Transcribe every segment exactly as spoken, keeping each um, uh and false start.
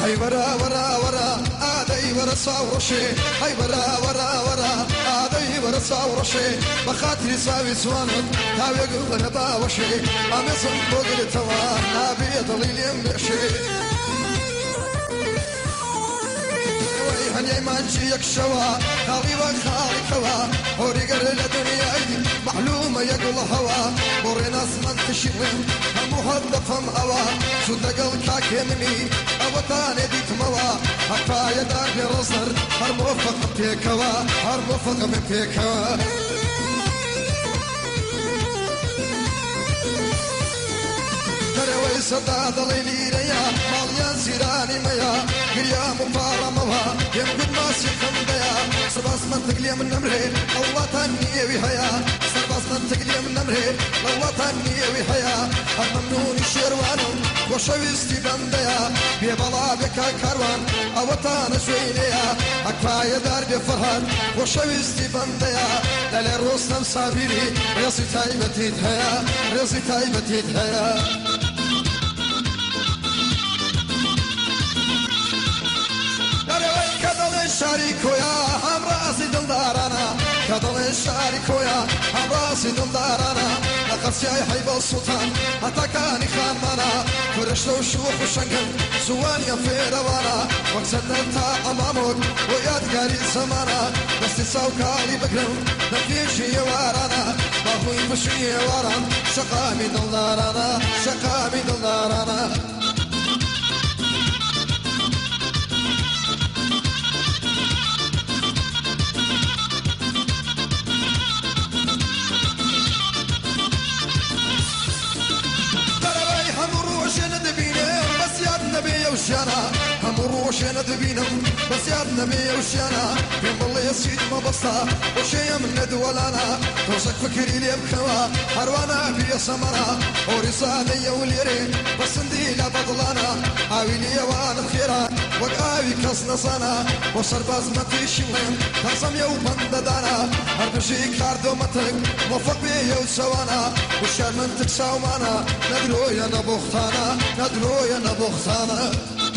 هاي ورا ورا ورا آدي ورا صاورشي هاي ورا ورا ورا آدي ورا صاورشي بخاطري ساوي سوانم تاوي قلنا باوشي أمسن بقل توان نابي ضليل يمشي هني مانشي يكشوا خالي وخالي كوا هوري قرر الدنيا معلومة يقول هوا بورينا اسمن تشيرن هم هدفهم هوا شو دقل كاكمني اوتاني ديت موا حتى يدار برصر هر موفق بيكوا هر موفق بيكوا تروي صدا ضليلي ريا ماليان سيراني ميا قريا مفارمها يمكن ماسي خمديا سباس من تقلي من نمري الله تاني ويحيا سباس من تقلي من نمري الله تاني ويحيا الممنون الشيروانم وشويستي بنديا بيبلا بكا كاروان اوتانا شوينيا اكفايا دار بفرهان وشويستي بنديا لالي روسنا صابيري ريسي تايبتي تهيا ريسي تايبتي تهيا شاريكويا هم راسي دلدارنا كضل شاريكويا هم راسي دلدارنا لقصي حيب السلطان حتى كان خامنا فرشتو شوخ وشنقل زوانيا في روانا وكسدنتا امامك ويادقاري زمانا بس تساوكالي بقرم نكيشي وارانا ما هو يمشي واران شقامي دلدارنا شقامي دلدارنا وشانا هم روش ندبينهم بس يا النبي وشانا يوم الله يسيد ما بسطا وشي من ندولانا توسك فكري لي بخوا هروانا في سمرا ورسالي وليري بس ندي لا بطلانا عاويلي وانا خيرا وقاوي كسنا صانا وصرباز ما تيشوين قسم يو بنددانا هربشي كاردو متك موفق بي يو سوانا وشار من تكساو مانا ندرو يا نبوختانا ندرو يا نبوختانا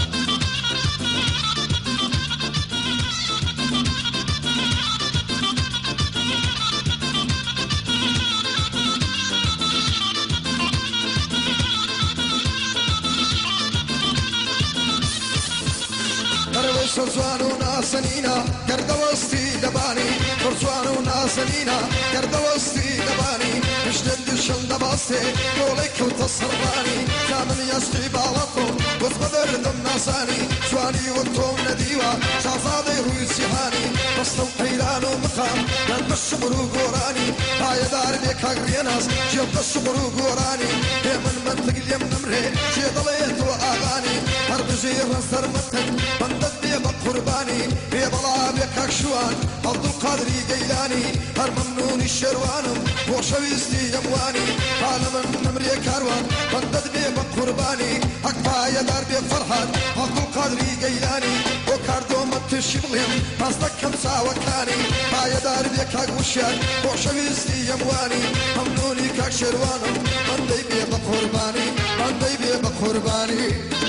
فرزوانو ناسنينا قرد وسطي دباني فرزوانو ناسنينا قرد وسطي دباني مش ندشن دباستي قولك وتصرفاني كامل يسقي بالطو وثبدر دم ناساني سواني وطوم نديوة شعصادي روي سيحاني بسطو حيرانو مخام لن بشبرو قوراني هاي دار بيك هقريناس جيب بشبرو قوراني هي من منطق اليم نمري شي ضليت وآغاني هرب زير نصر متن بندد قرباني يا بلا بك شوان عبد القادر جيلاني هر ممنون الشروانم وشويستي يمواني قال من نمري كاروان بندد بي قرباني اكفا يا دار بي فرحان عبد القادر جيلاني وكاردو متشبلهم قصدك كم ساوى كاني يا دار بي كاغوشان وشويستي يمواني ممنوني كاك شروانم بندي بي قرباني بندي بي قرباني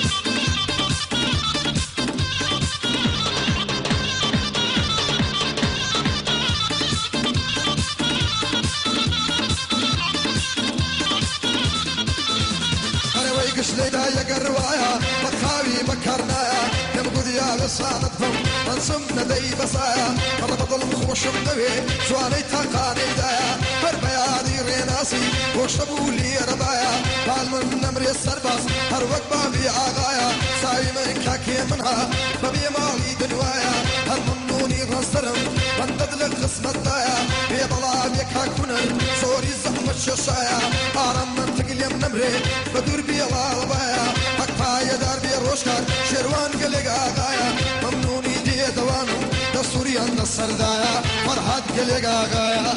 ليدا يقروايا بخاوي بكرنايا يمقود يا بصانتهم انصمنا دي بصايا الله بضل خوش النبي سواني تاقاني دايا بربيادي ريناسي وشبوا لي ربايا قال من نمري السرباس هر وقبا بي آغايا ساوي من كاكي منها ببي مالي دنوايا هر ممنوني غنصرم بندد للقسمة دايا بي ضلال يكاكونا صوري زحمة ششايا قارم من تقليم نمري بدور بي الله بايا حقا يا دار بي روشكار شيروان قلق آغايا ممنوني دي دوانو دستوري عند السردايا فرحات قلق آغايا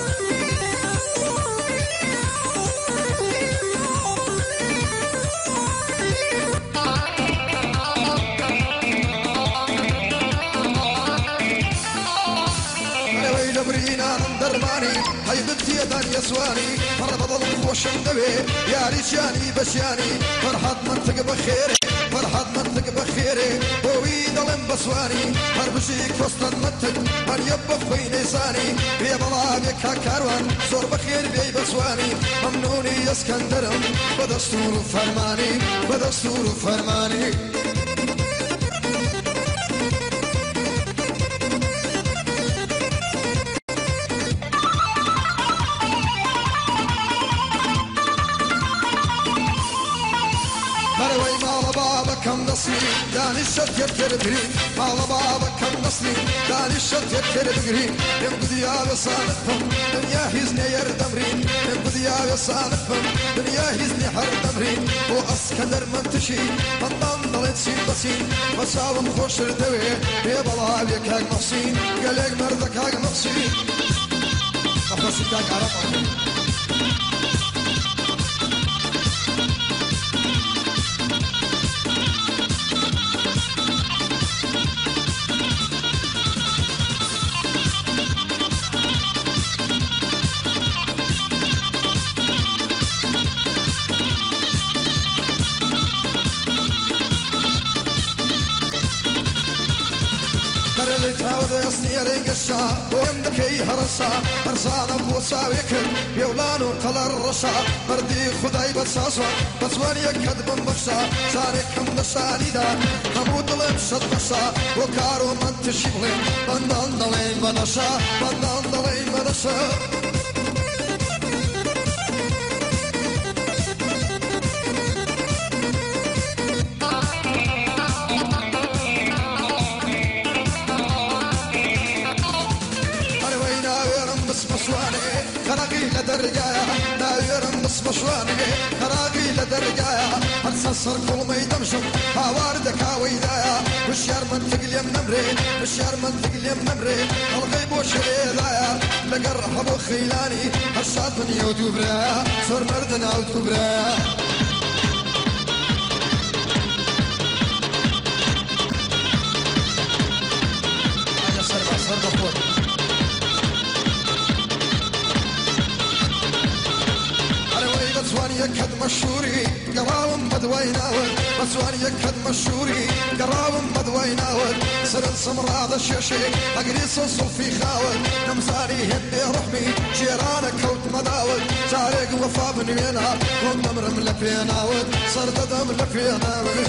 برينا درماني هاي بنتي دان يسواني مرة بضل خوش النبي يا ريشاني بشياني فرحات منطق بخيري فرحات منطق بخيري وويد لم بسواني هربجيك وسط المنطق من يبقى خوي نيساني بيا بلابك كاروان زور بخير بي بسواني ممنوني يا اسكندرم بدستور فرماني بدستور فرماني مروي مال بابا كم نصري داني الشت يذكر برين مال بابا كم نصري داني الشت يذكر برين ينقضي يا بصانفهم دنيا هزني يردمرين ينقضي يا بصانفهم دنيا هزني حردمرين واسكندر منتشي فنان ضلت سين بسين مساوم خوش ردوي يا بلا بيك هاك مفسين قالك مردك هاك مفسين أخوصي داك عرب اللي تعود يصني ريقشا ويمدكي هرسا هرسانا بوساويك يولانو قلر الرشا بردي خداي بساسوا بسواني كدب بخشا سارك هم نشاني دا همود لم شد بشا وكارو من تشيبلين بندان دلين بنشا بندان دلين بنشا خراقي لدرجايا ناويرم بس مشواني خراقي لدرجايا هرسسر كل ما يدمشم هاواردك هاويدايا بشيار منطق اليم نمري بشيار منطق اليم نمري الغيب وشريدايا لقرح ابو خيلاني هالشاط من يوتيوب رايا صور مردنا وتوب رايا انا صربا صربا فوق بسواني يكد مشهوري قراوم بدويناول بسواني يكد مشهوري قراوم بدويناول سرن سمراض الشيشي اقريص الصوفي خاول نمزاري هندي رحمي جيرانك كوت مداول تاريق وفا بنينا كون نمرم لفيناول صرت دم لفيناول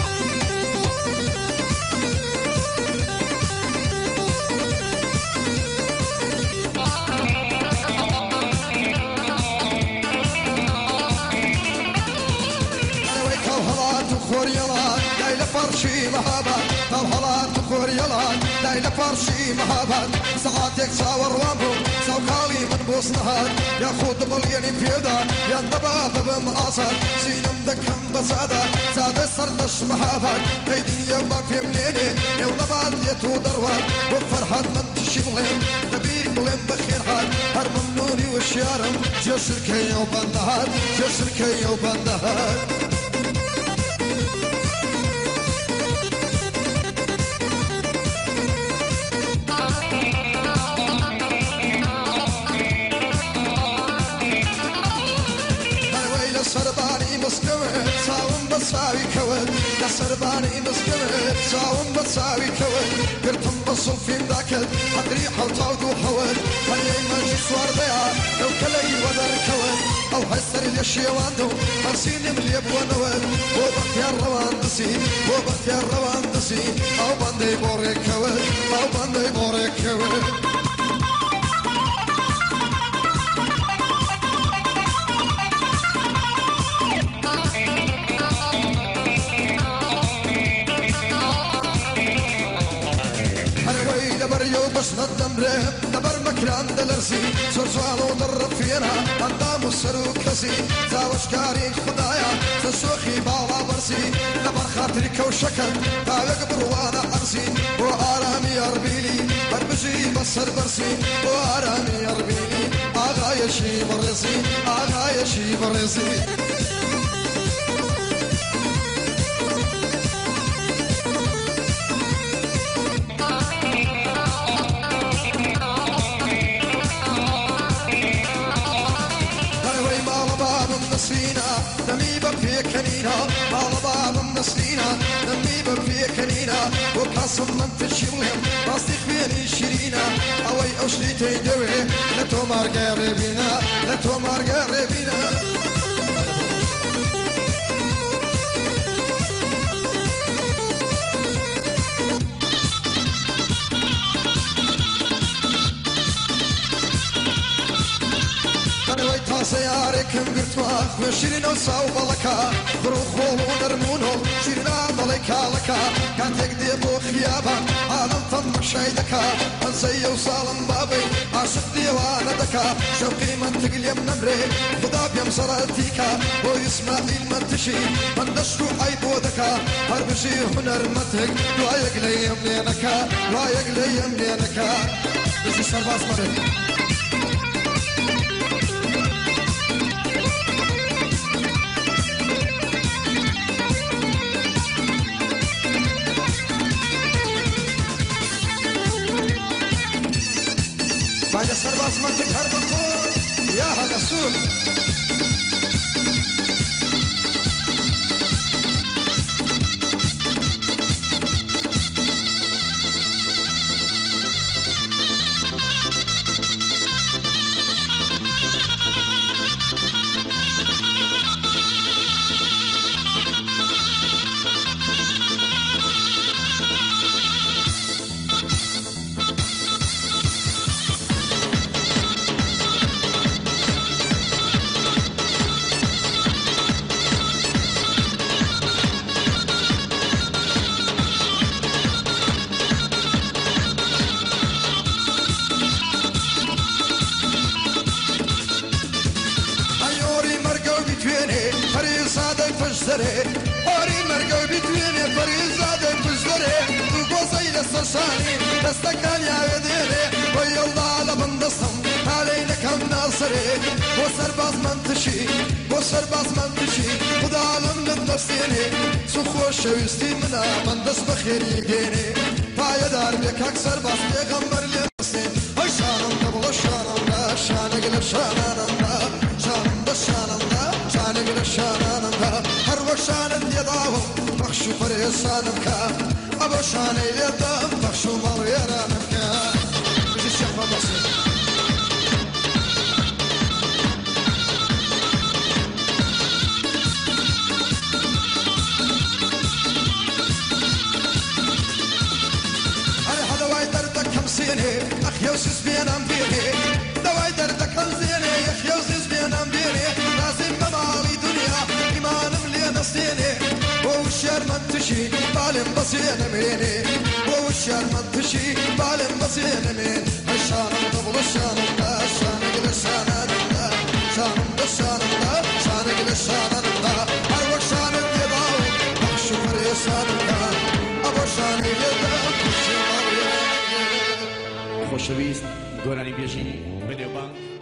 خوريلان دايل فرشي مهابات طلحلات خوريلان دايل فرشي مهابات ساعاتك ساور وامبو ساوكالي من بوسنهات يا خود ملياني فيدا يا النباب بمقاصد سينم دكم بسادة زاد سردش مهابات هيدي يوما في مليني يو نبات يتو دروات وفرحات من تشيبلين نبيك بلين بخير حال هر ممنوني وشيارم جسر كي وبندهات جسر كي وبندهات سرباني مسكمت ساوم بساوي كود يا سرباني مسكمت ساوم بساوي كود قرتم بصل في مداكد حقري حوطاود وحود هني ماجي سوار بيع لو كلي ودر كود او هسر اليشيواندو مرسيني مليب ونود وبختيار روان دسي وبختيار روان دسي او باندي بوري كود او باندي بوري كود بس ندم ريب دبر مكران دلرسي صور سوال وضرب فينا قدام السروك كسي زاوش كاري خدايا تسوخي بالا برسي دبر خاطري كوشكن تاوك بروانا أرسي وآرامي أربيلي بربجي بصر برسي وآرامي أربيلي آغا يشي برسي آغا يشي برسي نسينا دمي بفيك كنينا مال باب نسينا وكاسم من تشيلهم راستي خويني شيرينا اوي اوشلي تيدوي لا تومار قربينا لا تومار قربينا سياركم قرتوا وشيرين وصاوب لكا بروخول ونرمونو شيرنا ضليكا لكا كان تقدي بو خيابا هذا طم شايدكا انسي وصالم بابي عاشق ديوانا دكا شوقي من تقليم نمري خدا بيم صراتيكا ويسماعيل من تشي من دشرو عيبو دكا هربشي هنر متك لا يقلي يمنينكا لا يقلي يمنينكا بشي سرباس مرد بعد سرباس منطق هرب الخور يا هذا السوق أوري مرقو بتويني فريزادة بجدري وقوصي للسرشاني دستكان يا وديري ويا الله على بندصم علينا كم ناصري وسرباز منتشي وسرباز منتشي خدا علم للنفسيني سخو شويستي منا بندس بخير يجيني بايا دار بيك أكسر باس بيغمبر لنفسين هاي شانم قبل شانم لا شانق لشانم لا شانم بشانم لا شانق لشانم لا شان يداو بخشو فريسانك ابو شان يداو بخشو مريرانك بجي الشيخ باباسي انا هذا واي دردك خمسيني اخ يوسف بين امبيني دواي دردك خمسيني اخ يوسف بين امبيني لازم بمالي دنيا ايمان نصيني ووشار منتشي بالم بصين ميني ووشار منتشي بالم بصين مين الشانم قبل الشانم لا شانق للشانم لا شانم للشانم لا شانق للشانم لا اروك شانم يضاو بخشو فريسانم لا ابو شانم يضاو خوشویست گۆرانی بێژی بەنێوبانگ